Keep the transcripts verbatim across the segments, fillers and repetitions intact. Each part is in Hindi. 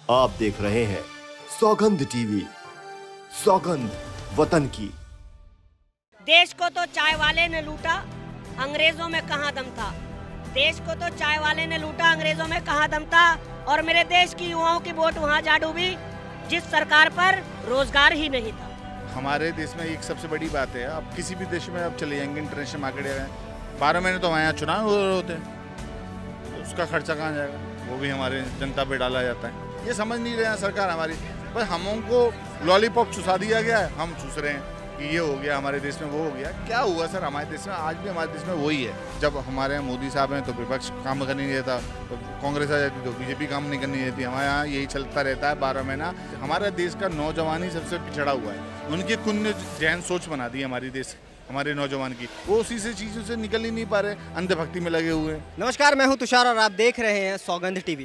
आप देख रहे हैं सौगंध टीवी, सौगंध वतन की। देश को तो चाय वाले ने लूटा, अंग्रेजों में कहाँ दम था। देश को तो चाय वाले ने लूटा, अंग्रेजों में कहाँ दम था। और मेरे देश की युवाओं की वोट वहाँ जा डूबी जिस सरकार पर रोजगार ही नहीं था। हमारे देश में एक सबसे बड़ी बात है, आप किसी भी देश में आप चले जाएंगे इंटरनेशनल मार्केट में, बारह महीने तो हमारे यहाँ चुनाव हो रहे होते हैं, तो उसका खर्चा कहाँ जाएगा, वो भी हमारे जनता पे डाला जाता है। ये समझ नहीं रहे हैं सरकार हमारी, बस हमको लॉलीपॉप चुसा दिया गया है, हम चूस रहे हैं कि ये हो गया हमारे देश में, वो हो गया। क्या हुआ सर हमारे देश में? आज भी हमारे देश में वही है। जब हमारे यहाँ मोदी साहब हैं तो विपक्ष काम करने नहीं देता, तो कांग्रेस आ जाती तो बीजेपी काम नहीं करनी देती। हमारे यहाँ यही चलता रहता है बारह महीना। हमारे देश का नौजवान ही सबसे पिछड़ा हुआ है, उनकी कुन्य जैन सोच बना दी हमारी देश हमारे नौजवान की, वो उसी से चीज़ों से निकल ही नहीं पा रहे, अंधभक्ति में लगे हुए हैं। नमस्कार, मैं हूं तुषार और आप देख रहे हैं सौगंध टीवी।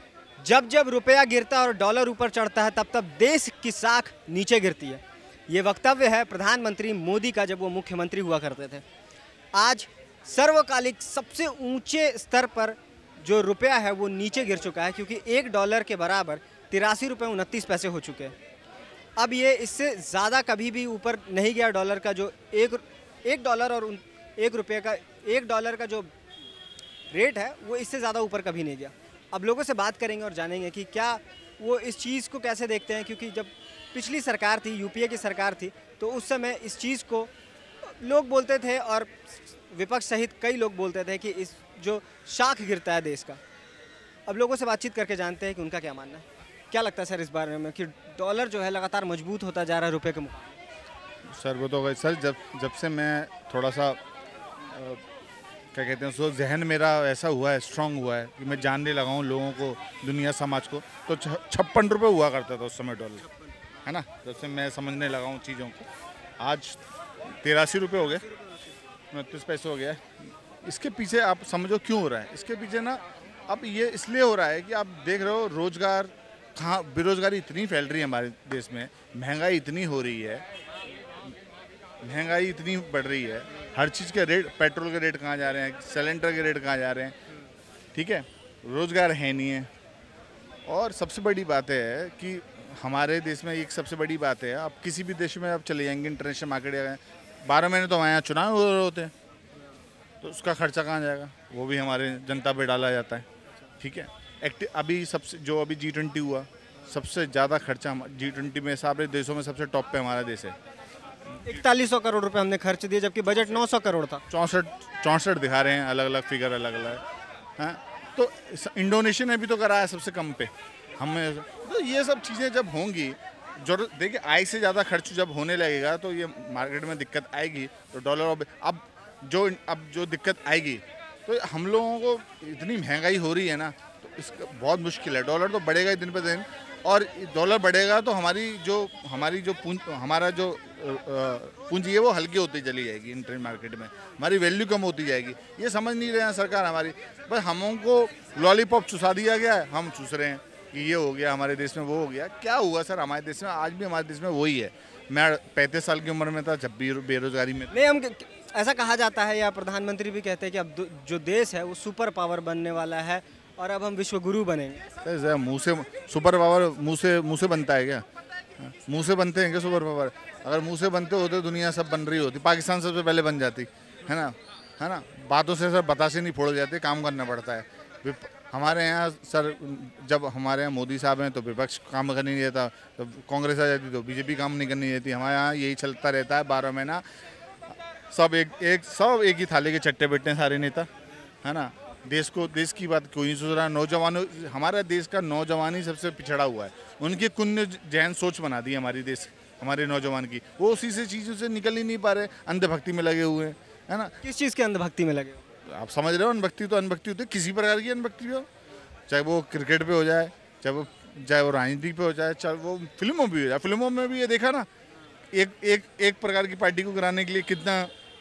जब जब रुपया गिरता और डॉलर ऊपर चढ़ता है, तब तब देश की साख नीचे गिरती है। ये वक्तव्य है प्रधानमंत्री मोदी का जब वो मुख्यमंत्री हुआ करते थे। आज सर्वकालिक सबसे ऊंचे स्तर पर जो रुपया है वो नीचे गिर चुका है, क्योंकि एक डॉलर के बराबर तिरासी रुपये उनतीस पैसे हो चुके हैं। अब ये इससे ज़्यादा कभी भी ऊपर नहीं गया। डॉलर का जो एक एक डॉलर और एक रुपये का एक डॉलर का जो रेट है वो इससे ज़्यादा ऊपर कभी नहीं गया। अब लोगों से बात करेंगे और जानेंगे कि क्या वो इस चीज़ को कैसे देखते हैं, क्योंकि जब पिछली सरकार थी, यूपीए की सरकार थी, तो उस समय इस चीज़ को लोग बोलते थे और विपक्ष सहित कई लोग बोलते थे कि इस जो शाख गिरता है देश का। अब लोगों से बातचीत करके जानते हैं कि उनका क्या मानना है। क्या लगता है सर इस बारे में कि डॉलर जो है लगातार मजबूत होता जा रहा है रुपये के मुकाबले? सर वो तो सर जब जब से मैं थोड़ा सा आ, क्या कहते हैं सो जहन मेरा ऐसा हुआ है, स्ट्रांग हुआ है कि मैं जानने लगा हूँ लोगों को, दुनिया समाज को, तो छप्पन रुपये हुआ करता था उस समय डॉलर, है ना। जब से मैं समझने लगा हूँ चीज़ों को, आज तिरासी रुपये हो गए, उनतीस पैसे हो गया। इसके पीछे आप समझो क्यों हो रहा है। इसके पीछे ना अब ये इसलिए हो रहा है कि आप देख रहे हो रोज़गार कहाँ, बेरोज़गारी इतनी फैल रही है हमारे देश में, महंगाई इतनी हो रही है, महंगाई इतनी बढ़ रही है, हर चीज़ के रेट, पेट्रोल के रेट कहाँ जा रहे हैं, सिलेंडर के रेट कहाँ जा रहे हैं, ठीक है, रोज़गार है नहीं है। और सबसे बड़ी बात है कि हमारे देश में एक सबसे बड़ी बात है, आप किसी भी देश में आप चले जाएंगे इंटरनेशनल मार्केट में, बारह महीने तो हमारे यहाँ चुनाव हो रहे होते हैं, तो उसका खर्चा कहाँ जाएगा, वो भी हमारे जनता पे डाला जाता है, ठीक है। एक्टिव अभी सबसे जो अभी जी ट्वेंटी हुआ, सबसे ज़्यादा खर्चा जी ट्वेंटी में सारे देशों में सबसे टॉप पे हमारा देश है। इकतालीस सौ करोड़ रुपए हमने खर्च दिए, जबकि बजट नौ सौ करोड़ था। चौंसठ चौंसठ दिखा रहे हैं, अलग अलग फिगर अलग अलग हैं। तो इंडोनेशिया ने भी तो कराया सबसे कम पे हमें। तो ये सब चीज़ें जब होंगी, जरूरत देखिए आय से ज़्यादा खर्च जब होने लगेगा तो ये मार्केट में दिक्कत आएगी। तो डॉलर अब जो अब जो दिक्कत आएगी, तो हम लोगों को इतनी महंगाई हो रही है ना, तो इसका बहुत मुश्किल है। डॉलर तो बढ़ेगा ही दिन पे दिन, और डॉलर बढ़ेगा तो हमारी जो हमारी जो पूंज हमारा जो पूंजी है वो हल्की होती चली जाएगी इंटरनेशनल मार्केट में, हमारी वैल्यू कम होती जाएगी। ये समझ नहीं रहे हैं सरकार हमारी, बस हमको लॉलीपॉप चुसा दिया गया है, हम चूस रहे हैं कि ये हो गया हमारे देश में, वो हो गया। क्या हुआ सर हमारे देश में? आज भी हमारे देश में वही है। मैं पैंतीस साल की उम्र में था जब भी बेरोजगारी में। नहीं, हम ऐसा कहा जाता है या प्रधानमंत्री भी कहते हैं कि अब जो देश है वो सुपर पावर बनने वाला है और अब हम विश्व गुरु बनेंगे। मुँह से सुपर पावर मुँह से मुँह से बनता है क्या? मुँह से बनते हैं क्या सुपर पावर? अगर मुँह से बनते होते दुनिया सब बन रही होती, पाकिस्तान सबसे पहले बन जाती, है ना, है ना। बातों से सर बतासे नहीं फोड़ जाते, काम करना पड़ता है। हमारे यहाँ सर जब हमारे यहाँ मोदी साहब हैं तो विपक्ष काम करने नहीं देता, तो कांग्रेस आ जाती तो बीजेपी काम नहीं करनी देती। हमारे यहाँ यही चलता रहता है बारह महीना। सब एक एक सब एक ही थाली के चट्टे बैठते हैं सारे नेता, है ना। देश को देश की बात कोई नहीं सोच रहा। नौजवानों हमारा देश का नौजवान ही सबसे पिछड़ा हुआ है, उनकी कुन्य जैन सोच बना दी हमारी देश हमारे नौजवान की, वो उसी से चीज़ों से निकल ही नहीं पा रहे, अंधभक्ति में लगे हुए हैं, है ना। किस चीज़ के अंधभक्ति में लगे? आप समझ रहे हो, अनभक्ति तो अनभक्ति होती है, किसी प्रकार की अनभक्ति हो, चाहे वो क्रिकेट पे हो जाए, चाहे वो चाहे वो राजनीति पे हो जाए, चाहे वो फिल्मों भी हो जाए। फिल्मों में भी ये देखा ना, एक एक एक प्रकार की पार्टी को कराने के लिए कितना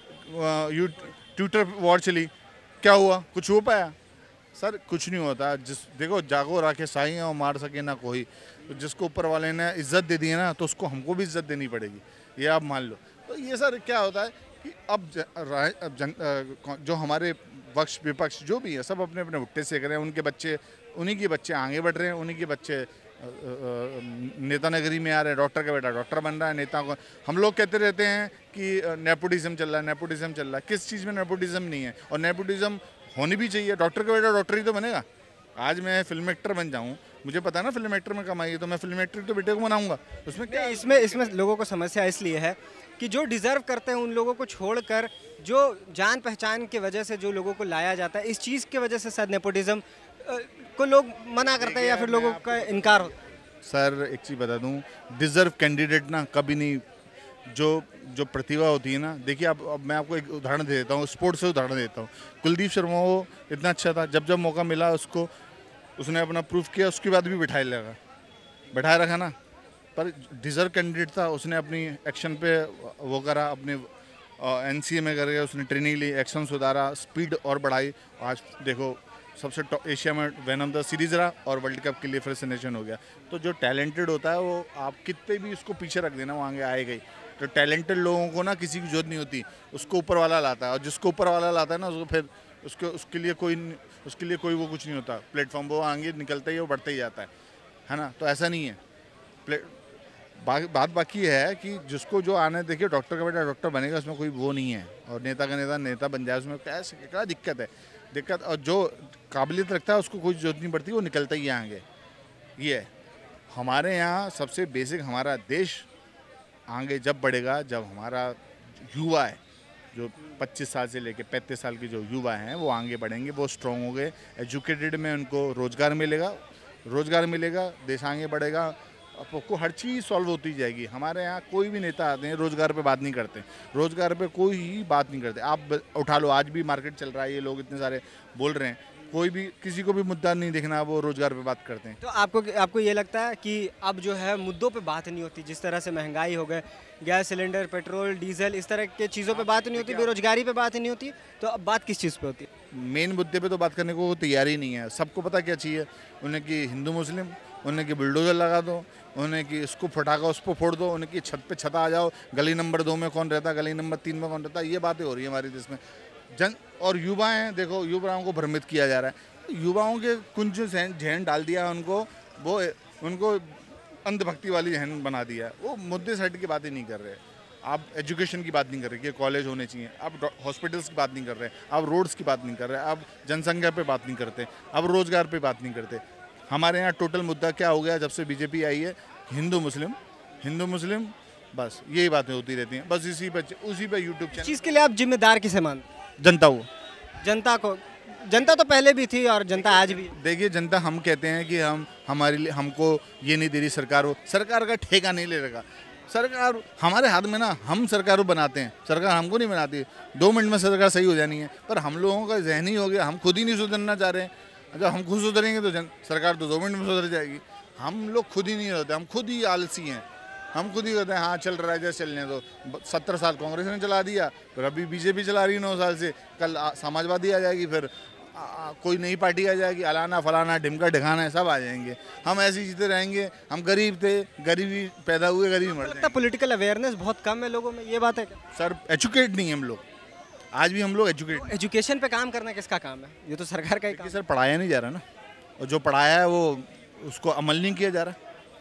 यू ट्विटर वॉर चली, क्या हुआ? कुछ हो पाया? सर कुछ नहीं होता। जिस देखो जागो राखे साईं और मार सके ना कोई, तो जिसको ऊपर वाले ने इज्जत दे दी है ना, तो उसको हमको भी इज्जत देनी पड़ेगी, ये आप मान लो। तो ये सर क्या होता है कि अब, ज, अब जन, जो हमारे पक्ष विपक्ष जो भी है सब अपने अपने भुट्टे सेक रहे हैं, उनके बच्चे उन्हीं के बच्चे आगे बढ़ रहे हैं, उन्हीं के बच्चे नेता नगरी में आ रहे हैं, डॉक्टर का बेटा डॉक्टर बन रहा है, नेता को हम लोग कहते रहते हैं कि नेपोटिज्म चल रहा है, नेपोटिज्म चल रहा है। किस चीज़ में नेपोटिज्म नहीं है? और नेपोटिज्म होनी भी चाहिए। डॉक्टर का बेटा डॉक्टर ही तो बनेगा। आज मैं फिल्म एक्टर बन जाऊँ, मुझे पता है ना फिल्म एक्टर में कमाई है, तो मैं फिल्म एक्टर तो बेटे को बनाऊंगा। उसमें क्या? इसमें इसमें लोगों को समस्या इसलिए है कि जो डिज़र्व करते हैं उन लोगों को छोड़कर जो जान पहचान की वजह से जो लोगों को लाया जाता है, इस चीज़ की वजह से शायद नेपोटिज्म को लोग मना करते हैं या फिर लोगों का इनकार होता है। सर एक चीज़ बता दूं, डिज़र्व कैंडिडेट ना कभी नहीं, जो जो प्रतिभा होती है ना, देखिए अब अब मैं आपको एक उदाहरण दे देता हूँ, स्पोर्ट्स से उदाहरण देता हूँ। कुलदीप शर्मा वो इतना अच्छा था, जब जब मौका मिला उसको, उसने अपना प्रूफ किया, उसके बाद भी बिठाए लगा बैठाए रखा ना, पर डिज़र्व कैंडिडेट था। उसने अपनी एक्शन पे वो करा, अपने एन सी ए में करके उसने ट्रेनिंग ली, एक्शन सुधारा, स्पीड और बढ़ाई। आज देखो सबसे टॉप एशिया में वैन ऑफ द सीरीज रहा और वर्ल्ड कप के लिए फिर सिलेक्शन हो गया। तो जो टैलेंटेड होता है वो आप कितने भी उसको पीछे रख देना, वो आगे आएगा ही। तो टैलेंटेड लोगों को ना किसी की जरूरत नहीं होती, उसको ऊपर वाला लाता है, और जिसको ऊपर वाला लाता है ना उसको फिर उसको उसके लिए कोई उसके लिए कोई वो कुछ नहीं होता प्लेटफॉर्म, वो आगे निकलता ही वो बढ़ता ही जाता है, है ना। तो ऐसा नहीं है। बा, बात बाकी है कि जिसको जो आने, देखिए डॉक्टर का बेटा डॉक्टर बनेगा, उसमें कोई वो नहीं है, और नेता का नेता नेता बन जाए, उसमें क्या क्या दिक्कत है? दिक्कत और जो काबिलियत रखता है उसको कोई जरूरत नहीं पड़ती, वो निकलता ही है आगे। ये है हमारे यहाँ सबसे बेसिक। हमारा देश आगे जब बढ़ेगा जब हमारा युवा है, जो पच्चीस साल से लेके पैंतीस साल के जो युवा हैं वो आगे बढ़ेंगे, वो स्ट्रॉन्ग हो गए, एजुकेटेड में उनको रोज़गार मिलेगा, रोज़गार मिलेगा, देश आगे बढ़ेगा, आपको हर चीज़ सॉल्व होती जाएगी। हमारे यहाँ कोई भी नेता आते हैं रोज़गार पे बात नहीं करते, रोज़गार पे कोई ही बात नहीं करते। आप उठा लो, आज भी मार्केट चल रहा है, ये लोग इतने सारे बोल रहे हैं, कोई भी किसी को भी मुद्दा नहीं देखना, वो रोज़गार पे बात करते हैं। तो आपको आपको ये लगता है कि अब जो है मुद्दों पे बात नहीं होती, जिस तरह से महंगाई हो गए, गैस सिलेंडर, पेट्रोल, डीजल, इस तरह के चीज़ों पे बात नहीं होती, बेरोजगारी पे बात नहीं होती, तो अब बात किस चीज़ पे होती है? मेन मुद्दे पे तो बात करने को तैयार ही नहीं है। सबको पता क्या चाहिए उन्हें कि हिंदू मुस्लिम, उन्हें कि बुलडोजर लगा दो, उन्हें कि इसको फटाका उस पर फोड़ दो, उन्हें कि छत पे छत आ जाओ, गली नंबर दो में कौन रहता, गली नंबर तीन में कौन रहता, ये बातें हो रही है हमारे देश में। जन और युवा हैं, देखो युवाओं को भ्रमित किया जा रहा है, युवाओं के कुंज जहन डाल दिया उनको, वो उनको अंधभक्ति वाली जहन बना दिया, वो मुद्दे सेट की बात ही नहीं कर रहे। आप एजुकेशन की बात नहीं कर रहे कि कॉलेज होने चाहिए, आप हॉस्पिटल्स की बात नहीं कर रहे, आप रोड्स की बात नहीं कर रहे, आप जनसंख्या पे बात नहीं करते, अब रोज़गार पे बात नहीं करते। हमारे यहाँ टोटल मुद्दा क्या हो गया जब से बीजेपी आई है? हिंदू मुस्लिम, हिंदू मुस्लिम, बस यही बातें होती रहती हैं, बस इसी पे उसी पे यूट्यूब चैनल। चीज़ के लिए आप जिम्मेदार किसे मानते? जनता को। जनता को। जनता तो पहले भी थी और जनता आज भी। देखिए जनता, हम कहते हैं कि हम हमारे लिए हमको ये नहीं दे रही सरकार, हो सरकार का ठेका नहीं ले रखा। सरकार हमारे हाथ में ना, हम सरकार बनाते हैं, सरकार हमको नहीं बनाती। दो मिनट में सरकार सही हो जानी है, पर हम लोगों का जहनी हो गया, हम खुद ही नहीं सुधरना चाह रहे हैं। जब हम खुद सुधरेंगे तो जन सरकार तो दो मिनट में सुधर जाएगी। हम लोग खुद ही नहीं होते, हम खुद ही आलसी हैं, हम खुद ही कहते हैं हाँ चल रहा है जैसे चलने दो। सत्तर साल कांग्रेस ने चला दिया, फिर अभी बीजेपी चला रही है नौ साल से, कल समाजवादी आ जाएगी, फिर आ, आ, कोई नई पार्टी आ जाएगी, अलाना फलाना ढिमका ढिकाना है, सब आ जाएंगे। हम ऐसे ही जीते रहेंगे। हम गरीब थे, गरीबी पैदा हुए, गरीबी मर जाएंगे। पॉलिटिकल अवेयरनेस बहुत कम है लोगों में, ये बात है क्या? सर एजुकेट नहीं है हम लोग, आज भी हम लोग एजुकेट। एजुकेशन पे काम करना किसका काम है? ये तो सरकार का ही काम है। सर पढ़ाया नहीं जा रहा ना, और जो पढ़ाया है वो उसको अमल नहीं किया जा रहा।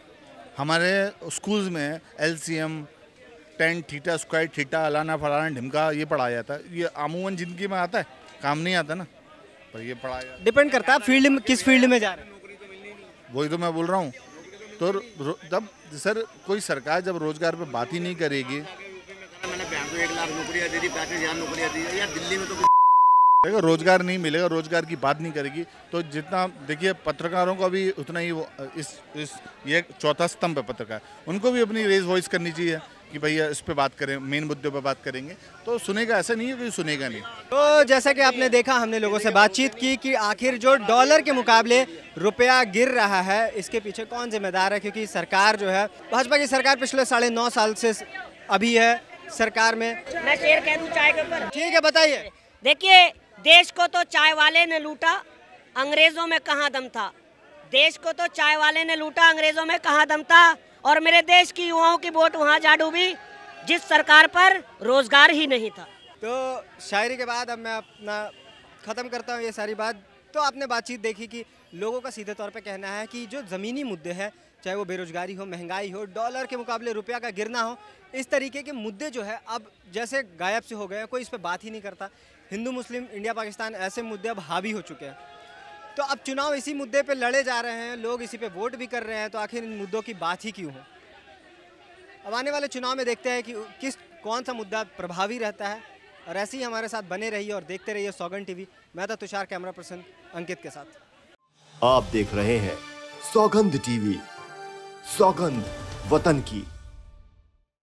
हमारे स्कूल्स में L C M, ten theta square theta, अलाना फलाना ढिमका, ये पढ़ाया जाता है। ये अमूमन जिंदगी में आता है, काम नहीं आता ना, पर ये पढ़ाया। डिपेंड करता है फील्ड में, किस फील्ड में जा रहे हैं। वही तो मैं बोल रहा हूँ। तो जब सर कोई सरकार जब रोजगार पे बात ही नहीं करेगी, मैंने बहन को एक लाख नौकरियां दे दी, पैंतीस हजार नौकरियां दी, यार दिल्ली में तो देखो रोजगार नहीं मिलेगा, रोजगार की बात नहीं करेगी, तो जितना देखिए पत्रकारों का भी उतना ही वो इस इस ये चौथा स्तंभ है पत्रकार, उनको भी अपनी रेज वॉइस करनी चाहिए कि भैया इस पे बात करें, मेन मुद्दों पे बात करेंगे, तो सुनेगा। ऐसा नहीं है कि सुनेगा नहीं। तो जैसा कि आपने देखा, हमने लोगों से बातचीत की कि आखिर जो डॉलर के मुकाबले रुपया गिर रहा है, इसके पीछे कौन जिम्मेदार है? क्योंकि सरकार जो है, भाजपा की सरकार पिछले साढ़े नौ साल से अभी है सरकार में। मैं शेर कह दूं चाय के ऊपर? ठीक है, बताइए। देखिए, देश को तो चाय वाले ने लूटा, अंग्रेजों में कहाँ दम था। देश को तो चाय वाले ने लूटा, अंग्रेजों में कहाँ दम था। और मेरे देश की युवाओं की वोट वहाँ जा डूबी जिस सरकार पर रोजगार ही नहीं था। तो शायरी के बाद अब मैं अपना ख़त्म करता हूँ ये सारी बात। तो आपने बातचीत देखी कि लोगों का सीधे तौर पे कहना है कि जो ज़मीनी मुद्दे हैं, चाहे वो बेरोजगारी हो, महंगाई हो, डॉलर के मुकाबले रुपया का गिरना हो, इस तरीके के मुद्दे जो है अब जैसे गायब से हो गए हैं, कोई इस पर बात ही नहीं करता। हिंदू मुस्लिम, इंडिया पाकिस्तान, ऐसे मुद्दे अब हावी हो चुके हैं। तो अब चुनाव इसी मुद्दे पे लड़े जा रहे हैं, लोग इसी पे वोट भी कर रहे हैं, तो आखिर इन मुद्दों की बात ही क्यों हो? अब आने वाले चुनाव में देखते हैं कि किस कौन सा मुद्दा प्रभावी रहता है, और ऐसे ही हमारे साथ बने रहिए और देखते रहिए सौगंध टीवी। मैं था तुषार, कैमरा पर्सन अंकित के साथ। आप देख रहे हैं सौगंध टीवी, सौगंध वतन की।